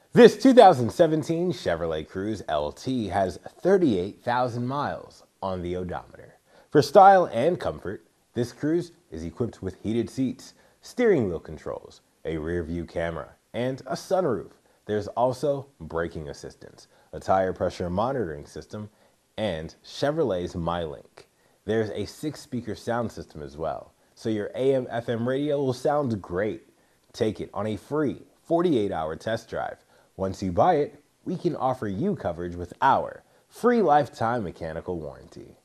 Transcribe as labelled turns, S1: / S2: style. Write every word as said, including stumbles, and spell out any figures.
S1: This two thousand seventeen Chevrolet Cruze L T has thirty-eight thousand miles on the odometer. For style and comfort, this Cruze is equipped with heated seats, steering wheel controls, a rear view camera, and a sunroof. There's also braking assistance, a tire pressure monitoring system, and Chevrolet's MyLink. There's a six-speaker sound system as well, so your A M F M radio will sound great. Take it on a free forty-eight hour test drive. Once you buy it, we can offer you coverage with our free lifetime mechanical warranty.